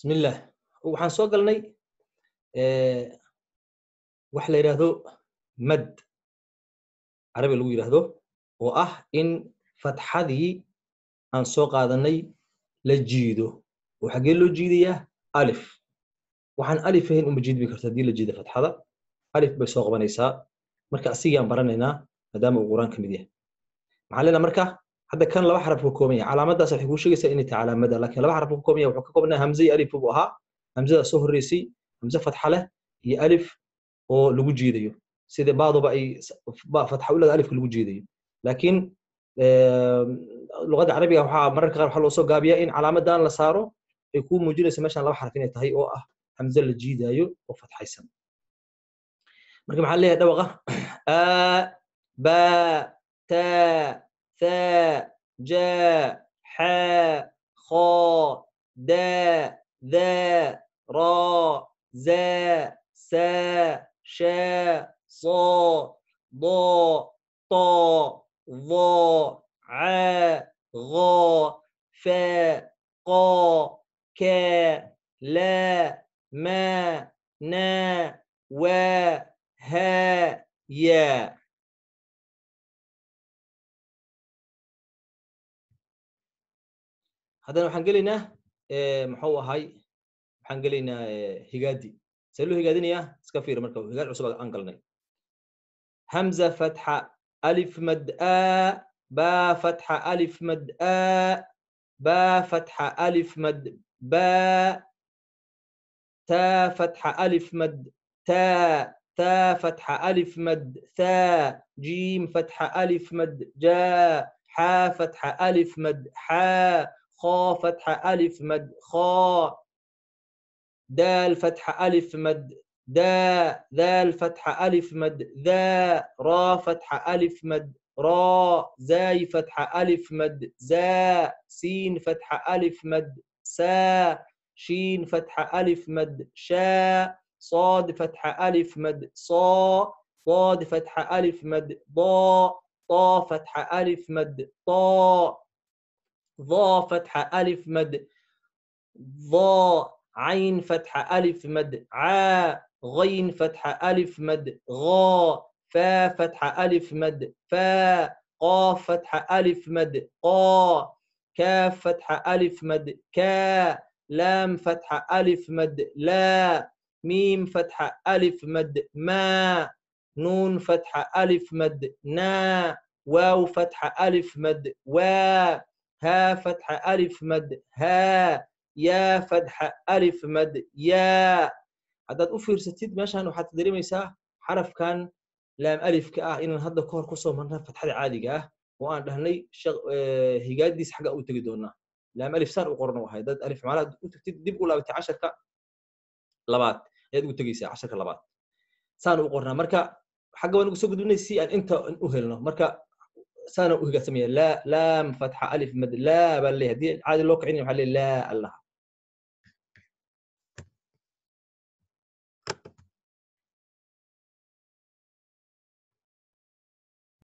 بسم الله waxaan soo galnay wax la yiraahdo mad carabi lagu yiraahdo oo ah in fatxadii aan soo qaadanay la jiido oo xagee loo jiidayaa alif waxaan alif ahayn uma jiidmi karto hadii la jiido fatxada alif bay soo qabanaysaa marka asigaan baranaynaa maadaama uu quraan kamid yahay maxaa leena marka hadda kan laba xaraf ka kooban yahay calaamadaas waxay ku sheegaysaa inay tahay calaamada laakiin laba xaraf ka kooban yahay wuxuu ka koobnaa hamza iyo alif buu ahaa hamzada soo horeysay hamza fatxa leh iyo alif oo lagu jiidayo sida baaduba ay fatxa u leedahay alifka lagu jiidayo laakiin luqada carabiga waxa mararka qaar waxa loo soo gaabiyaa in calaamadan la saaro ay ku muujinayso meeshan laba xaraf inay tahay oo ah hamza la jiidayo oo fatxaysan marka maxaa leeyahay dhawaqa a ba ta ثاء جاء حاء خاء داء ذاء راء زاء ساء شاء صاء ضاء طاء ظاء عاء غاء فاء قاء كاء لاء ماء ناء واء هاء ياء هذا waxaan galeynaa maxuu ahay waxaan galeynaa higaadi salo higaadinaya iska fiir marka higaad cusub aan galnay hamza fatha alif mad a ba fatha alif mad a ba fatha alif mad ba ta fatha alif mad ta ta fatha alif mad tha jim fatha alif mad ja ha fatha alif mad ha خاء فتحة ألف مد خاء دال فتحة ألف مد داء ذال فتحة ألف مد ذا را فتحة ألف مد را زاي فتحة ألف مد زاء سين فتحة ألف مد سا شين فتحة ألف مد شاء صاد فتحة ألف مد صا ضاد فتحة ألف مد ضاء طا فتحة ألف مد طاء ضا فتحة ألف مد ضا عين فتحة ألف مد عا غين فتحة ألف مد غا فا فتحة ألف مد فا قاف فتحة ألف مد قا كاف فتحة ألف مد كا لام فتحة ألف مد لا ميم فتحة ألف مد ما نون فتحة ألف مد نا واو فتحة ألف مد وا ها فتحة ألف مد ها يا فتحة ألف مد يا هذا أفير ستيد ماشان وحتى دري ميسا حرف كان لام ألف كأه إن هذا كور قصة من فتحة عادي كأه وأنا لهني هيجاد ديس حاجة أوتك دونا لام ألف صار وقرنا وهاي ده ألف معلا أوتك دي بقول أبتي 10 لبات يد أوتك يسا 10 لبات صار وقرنا مركا حاجة وأنا قصة بدون سي أن أنت أهلنا مركا سنة وهي سمية لا لام فتحة ألف مد لا بل هدي عادي لوك عيني وحلي لا الله